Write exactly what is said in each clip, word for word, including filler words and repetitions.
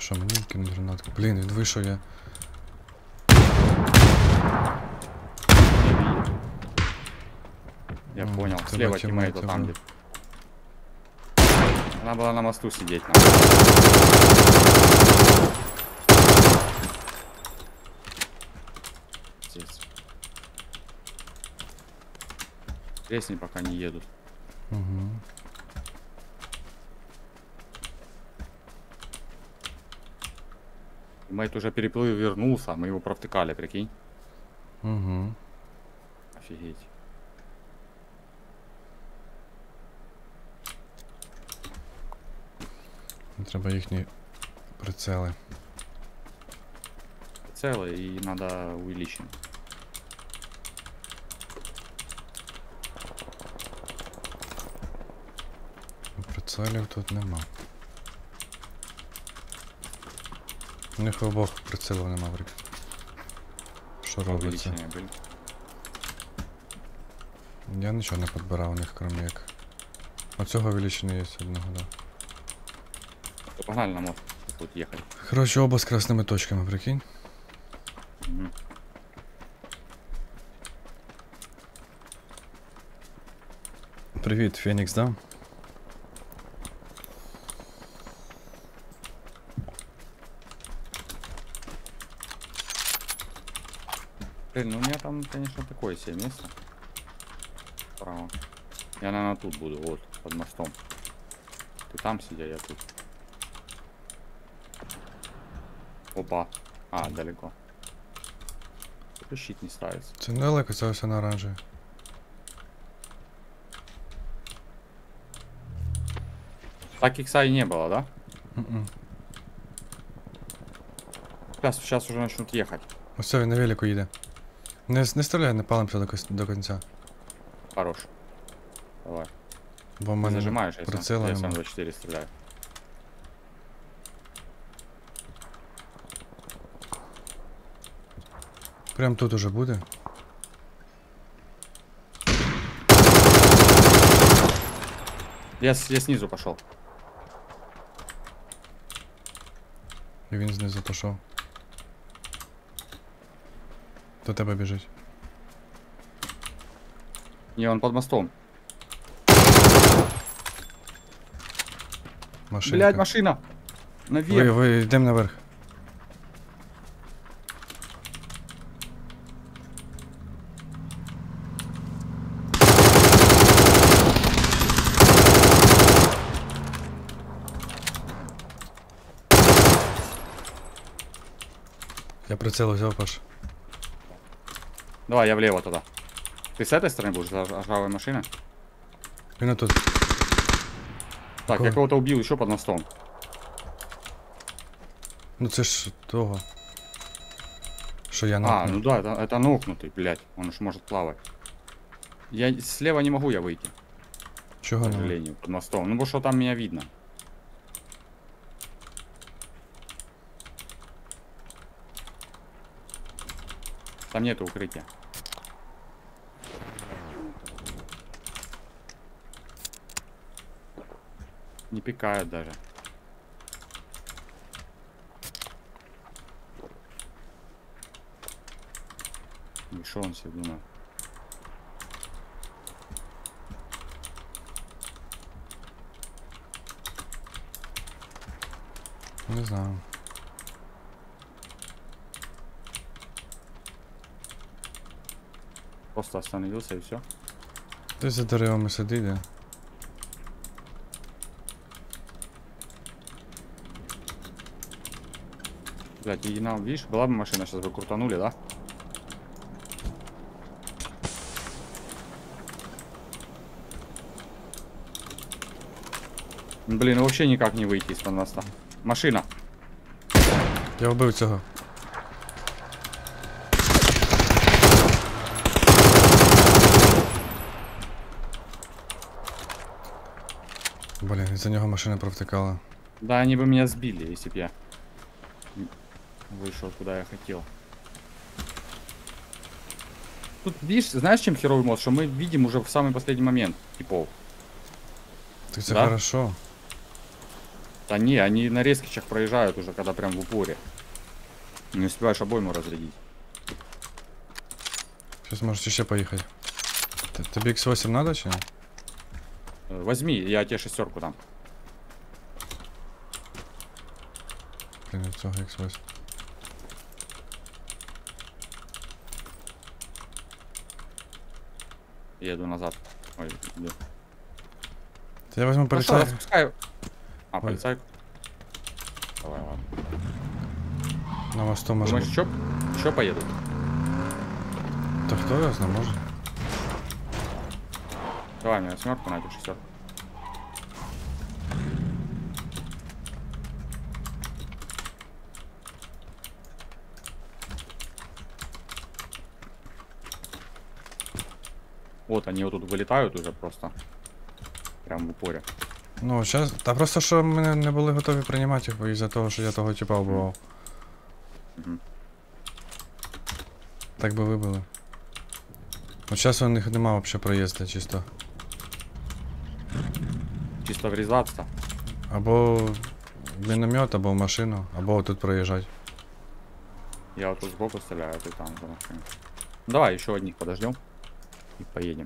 Що, мені кинуть гранатку? Блін, він вийшов я. Я М, понял. тебя Слева тиммейт тиммейта там был. где. Она была на мосту сидеть. Надо. Здесь. Лестни пока не едут. Угу. Тиммейт уже переплыл и вернулся, мы его провтыкали, прикинь. Угу. Офигеть. Треба їхні прицели. Целый и надо увеличить. Прицелів тут нема. У них обох прицелів нема, брик. Що робиться? Увеличение были. Я нічого не підбирав у них, крім як. Оцього увеличення є одного, да. То погнали на мост. Тут ехать. Короче, оба з красними точками, прикинь. Угу. Привіт, Фенікс, да? Блин, ну у меня там, конечно, такое себе место. Справа. Я, наверное, тут буду, вот, под мостом. Ты там сидя, я тут. Опа. А, далеко. Тут щит не ставится. Це недалеко, це все на оранжеві. Так икса и не было, да? Мгм. Сейчас, сейчас уже начнут ехать. Ось він на велику їде. Не, не стріляй, не палимося до, кос- до кінця. Хорош. Давай. Бо в Ты мене зажимаешь, я прицела сам, я нема. сам двадцать четыре стреляю. Прям тут уже буде. Я, с- я снизу пошел. І він знизу пішов. До тебе біжить. Не, он под мостом. Машинка. Блядь, машина! Наверх! Ви, ви, йдемо наверх. Я прицел взяв, Паш. Давай, я влево туда. Ты с этой стороны будешь, за ржавой машины? Він тут. Так, Какого? я кого-то убил еще под мостом. Ну це ж того. Що я А, на. ну да, это, это нокнутый, блядь. Он уж может плавать. Я слева не могу я выйти, к Чого не? сожалению, под мостом. Ну, потому что там меня видно. Там нету укрытия. Не пикают даже. И шо он себе думает? Не знаю. Просто остановился и все. Десь за деревами сидить, де. Блядь, и нам, видишь, была бы машина, сейчас бы крутанули, да? Блин, вообще никак не выйти из-под моста. Машина. Я вбив цього. Блін, із-за нього машина провтикала. Да, они бы меня сбили, если бы я вышел куда я хотел. Тут, видишь, знаешь, чем херовый мост? Что мы видим уже в самый последний момент типов. Так це Да? хорошо. Да не, они на резкичах проезжают уже, когда прям в упоре. Не успеваешь обойму разрядить. Сейчас можешь еще поехать. Т- Тебе икс восемь надо, че? Э, Возьми, я тебе шестерку дам. Блин, цього ікс восемь. Еду назад. Ой, иду. Та я возьму Ну что, полицай. распускаю. А, полицайку. Давай, ладно. На мосту може Думаешь, бути. что? Что поедут? Та хто його знає, може? Давай мне восьмерку, на эту шестерку. Вот они вот тут вылетают уже просто. Прям в упоре. Ну, зараз. Та просто що ми не були готові приймати їх із-за того, що я того типа вбивав. Мгм. Так би вибили. От зараз у них нема взагалі проїзду, чисто. Чисто врезаться. Або в міномет, або в машину, або тут проїжджати. Я вот тут сбоку стреляю, а ты там за машиной. Ну, давай еще одних подождем и поедем.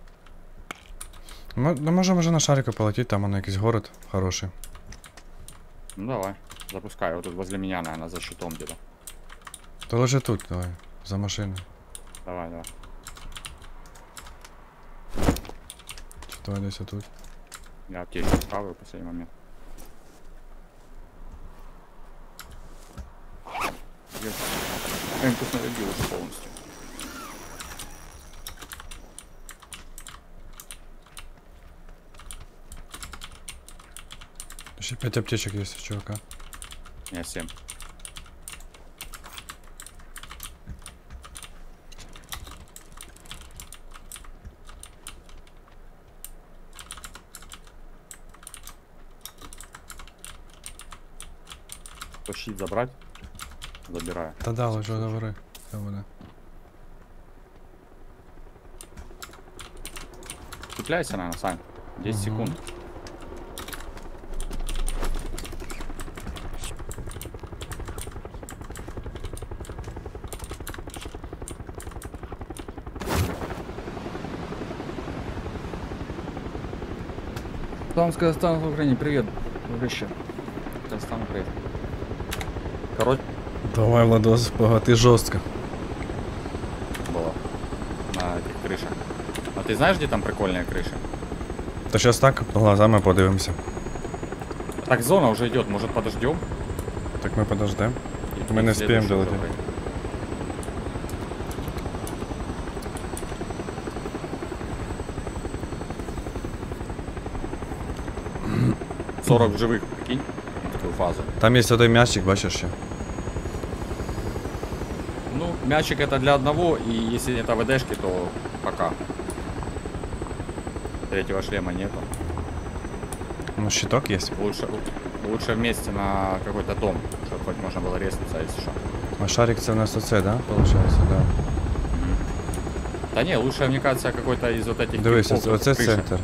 Ми, ну, можемо вже на шарику полетіти, там воно якийсь город хороший. Ну давай, запускай. Вот тут возле меня, наверное, за щитом где-то. То лежи тут, давай, за машиною. Давай, давай. Чи давай десь тут. Я аптечку ставлю в последний момент. Эмку снарядил уже полностью. Ще п'ять аптечок є у чувака. Я семь. То щит забрать? Забираю. Та да, лежу, говори. Це буде. Цепляйся, наверное, Сань. десять Мгм. секунд. Там с Казахстана в Украине, привет, дружище. Казахстан, привет. Короче, Давай, Владос, погати жорстко. было на этих крышах. А ты знаешь, где там прикольные крыши? Та щас так, глазами подивимося. Так, зона уже идет, может подождем? Так ми подождемо. И- Мы и не следующую успеем долететь. уже. сорок в живых, прикинь, на такую фазу. Там є один м'ячик, бачиш ще. Ну, мячик это для одного, и если нет АВДшки, то пока. Третьего шлема нету. Ну, щиток є. Лучше, лучше вместе на какой-то дом, чтобы хоть можно было резнуться, если что. А шарик це у нас оце, да? Получається, да. Да не, лучше, мне кажется, какой-то из вот этих Дивись, типов, оце, оце крыши. центр.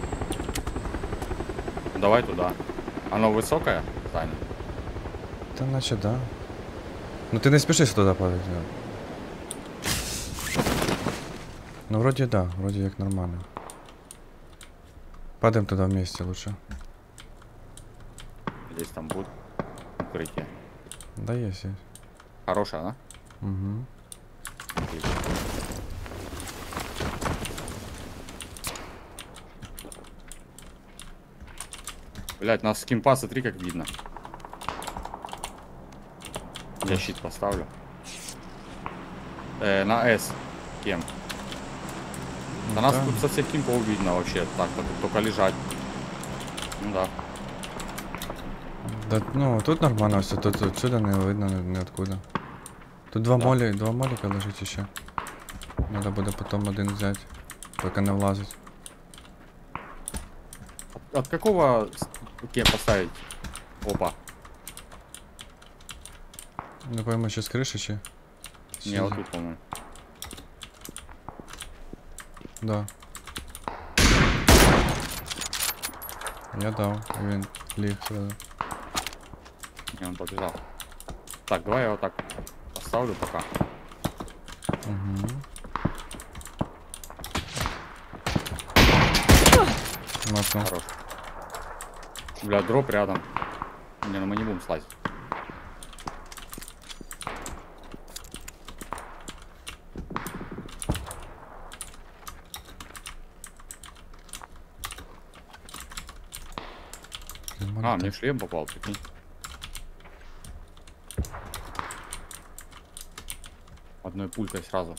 Давай туда. Оно высокое, Таня? Та наче да. Ну ти не спішись туди падати. Да. Ну вроді да, вроді як нормально. Падаємо туди вместе лучше. Здесь там будет укрытие. Да є, є. Хорошая, да? Угу. Отлично. Блять, нас с кемпа, смотри, как видно. Я щит поставлю. Э, на S. Кем? Да нас да. тут со всех кемпов видно вообще. Так, тут только лежать. Ну да. Да, ну тут нормально все, тут отсюда не видно ни, ниоткуда. Тут два Да. молі, два моліка лежить ще. Надо буде потім один взяти, поки не влазить. От какого с- кем поставить? Опа. Не пойму, чи з криші, чи? чи Не, з- вот тут, по-моему. Да. Я дав, і він ліг сразу. И он побежал. Так, давай я его так поставлю пока. Угу. Нокнув. Хорош. Бля, дроп рядом. Не, ну мы не будем слазить. А, мне в шлем попал, прикинь. Одной пулькой сразу.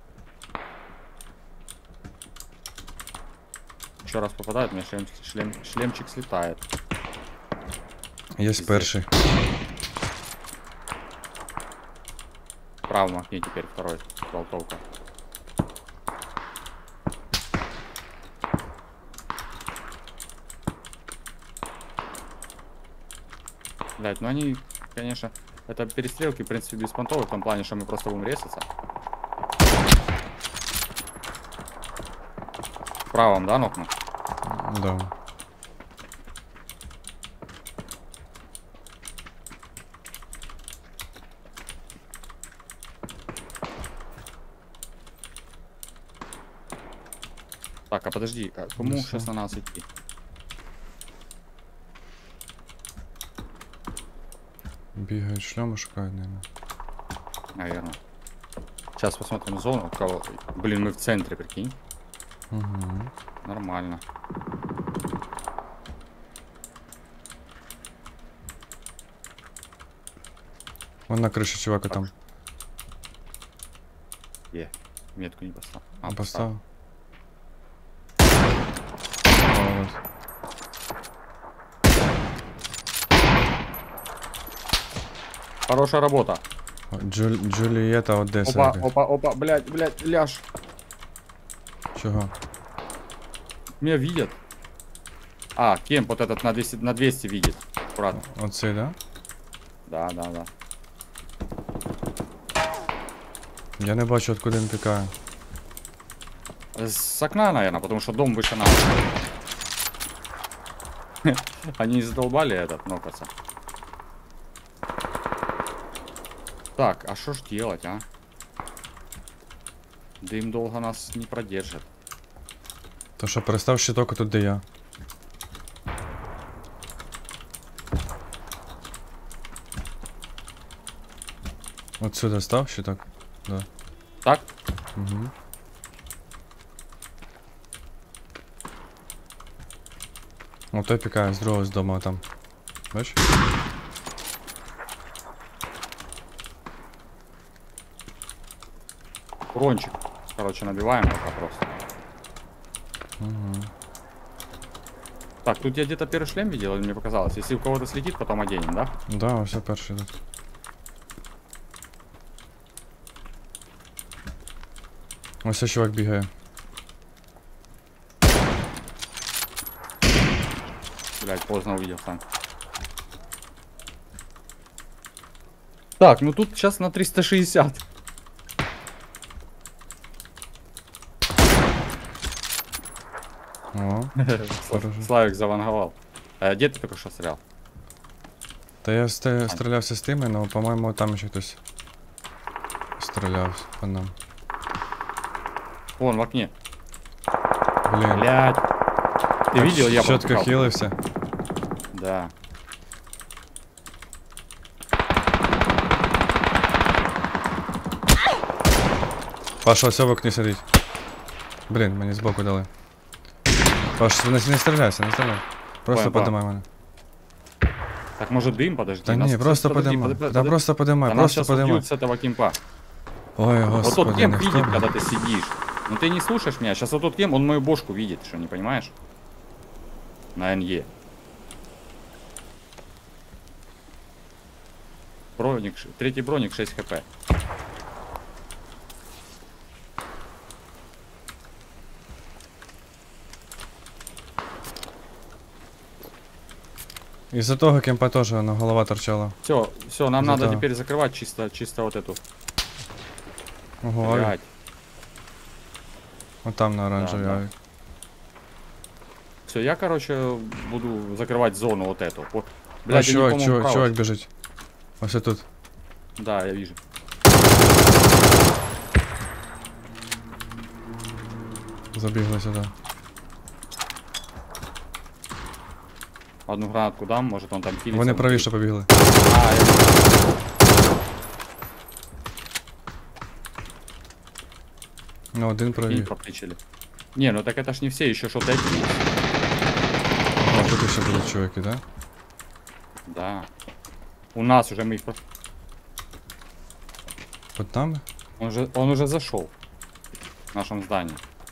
Еще раз попадает, у меня шлем, шлем, шлемчик слетает. Є перший. В правом окне теперь второй. Болтовка. Блять, ну они, конечно, это перестрелки, в принципе, беспонтовые в том плане, что мы просто будем резаться. В правом, да, нокну? Да. Так, а подожди, а кому Ну, сейчас всё. на нас идти? Бігають шльому, шукають, наверное. Наверное. Сейчас посмотрим зону. У кого... Блин, мы в центре, прикинь. Угу. Нормально. Вон на криші чувака там. Е, метку не поставил. А, Поставив. Молодець. Хорошая работа. Джуль... Джулієта Одеса. Опа, яка. опа, опа, блядь, блядь, ляж. Чого? Меня видят. А, кемп вот этот на двести, на двести видит. Аккуратно. Оцей, да? Да, да, да. Я не бачу, откуда він пікає. С окна, наверное, потому что дом выше нас. Они задолбали этот нокаться. Так, а что ж делать, а? Дым долго нас не продержит. То що, перестав щиток, а тут де я. От сюди став щиток? Да. Так? Угу. О, той пікає з другого з дому там. Бачиш? Урончик. Короче, набиваем пока просто. Угу. Так, тут я где-то первый шлем видел, или мне показалось. Если у кого-то слетит, потом оденем, да? Да, все перший тут. Ось цей чувак бігає. Блять, поздно увидел сам. Так, ну тут сейчас на триста шестьдесят. О, хорошо. Славик заванговал. А где ты только что стрелял? Та я сте- стрілявся з тими, але, по-моєму, там ще хтось стріляв по нам. Вон в окне. Блін. Блять. Ты видел, я Чітко пропускал. хилився. Да. Паша, ось в окні сидить. Блін, мені збоку дали. Паш, не, не стріляйся, не стріляй. Просто Понял, подимай мене. Так может дым, подожди. Та нас- ні, просто подожди, подимай. подожди, Да подожди. просто подимай, Да нас просто сейчас подимай. убьют с этого кемпа. Ой, Вот тот господи, кемп ніхто. видит, когда ты сидишь. Ну ты не слушаешь меня, сейчас вот тот кемп, он мою бошку видит, что не понимаешь? На эн е. Броник, ш- третий броник шесть хп. Із-за того кемпа теж на голова торчала. Все, все, нам надо Зато- теперь закрывать чисто, чисто вот эту. Ого, авік. Блядь. От там на оранжевій Да, да. авік. Все, я, короче, буду закрывать зону вот эту. Вот. А, Блядь, я чувак, никому чувак, вправо. чувак біжить. Ось тут. Да, я вижу. Забігли сюди. Одну гранатку дам, может он там хилится. Вони правіше побігли. А, я вижу. Ну, один И правіше. проплечили. Не, ну так это ж не все, еще что-то эти есть. А, тут ще будуть чуваки, да? Да. У нас уже мы их... про- Под нами? Он, же, он уже зашел. В нашем здании.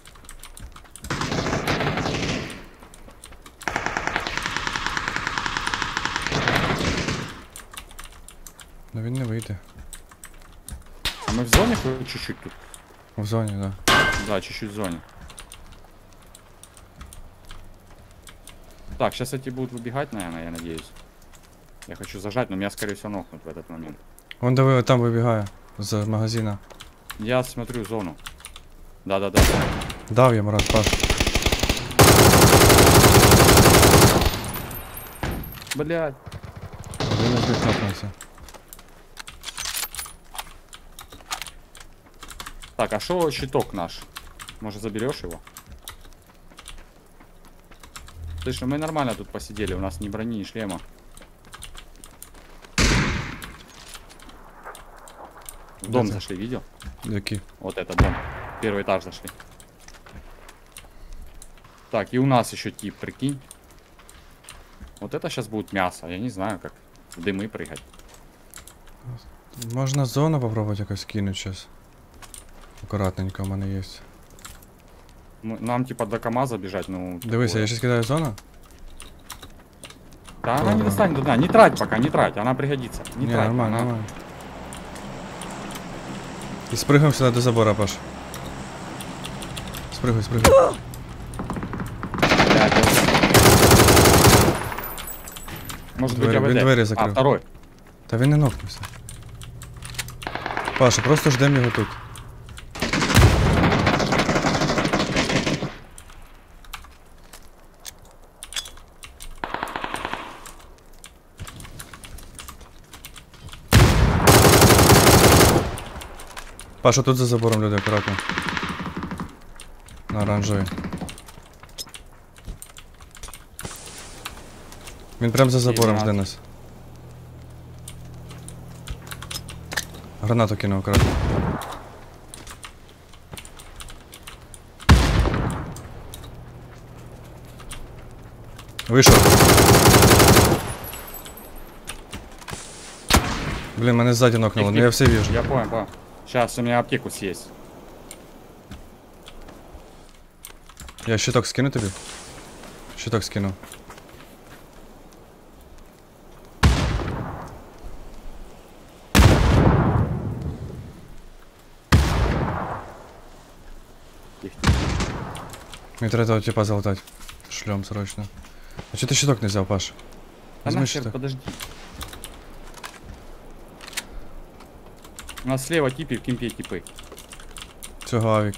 Ну він не вийде. А мы в зоне хоть чуть-чуть тут? В зоні, да. Да, чуть-чуть в зоне. Так, сейчас эти будут выбегать, наверное, я надеюсь. Я хочу зажать, но меня, скорее всего, нокнут в этот момент. Вон диви, там вибігає. З магазина. Я смотрю зону. Да-да-да. Дав я, Марат, Паш. Блядь. Один із них напнувся. Так, а что щиток наш? Может, заберешь его? Слышь, ну мы нормально тут посидели, у нас ни брони, ни шлема. В дом Где ты? зашли, видел? Які? Вот этот дом. Первый этаж зашли. Так, и у нас еще тип, прикинь. Вот это сейчас будет мясо. Я не знаю, как в дымы прыгать. Можна зону попробувати якось кинути зараз. Акуратненько в мене є. Мы- Нам типа до КамАЗа бежать, ну... Дивися, такое. я зараз кидаю зону. Да, она не Ага. достанет туда. Не трать пока, не трать. Она пригодится. Не Ні, трать. нормально, она- нормально. І спригуємо сюди до забора, Паш. Спригуй, спригуй. Блядь, я- Может быть, Двери- АВД. він двері А, закрив. второй. Та він не нокнувся. Паша, просто ждемо його тут. Паша, тут за забором люди, акуратно. На оранжевій. Він прям за забором жде нас. Гранату кинув акуратно. Вийшов. Блін, мене ззаді нокнуло, ну я все вижу. Я понял, понял. Сейчас у меня аптеку съесть. Я щиток скину тобі? Щиток скину. Тихо. Мені треба того типа залутати. Шлем срочно. А чого ти щиток не взяв, Паш? А Візьми нахер, щиток. подожди. У нас слева типы, в кемпе типы. Цього авік.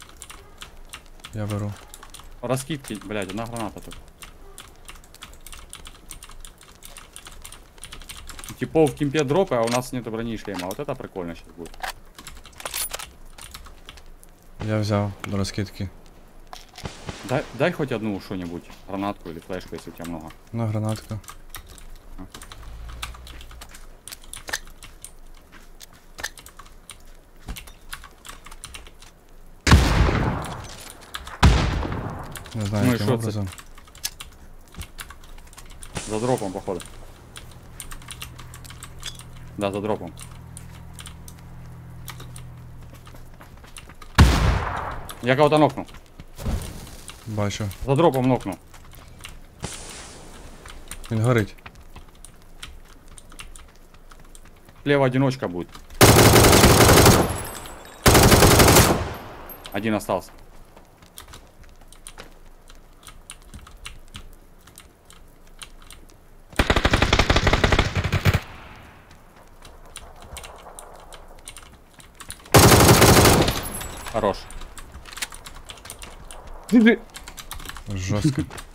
Я беру. Раскидки, блядь, одна граната тут. Типов в кемпе дропы, а у нас нет брони и шлема. Вот это прикольно сейчас будет. Я взяв до розкидки. Дай, дай хоть одну что-нибудь. Гранатку или флешку, если у тебя много. На гранатку. Не знаю, Ну і яким що це? образом. За дропом, походу. Да, за дропом. Я кого-то нокнул. Бачу. За дропом нокнул. Він горить. Слева одиночка будет. Один остался. Хорош. Жорстко.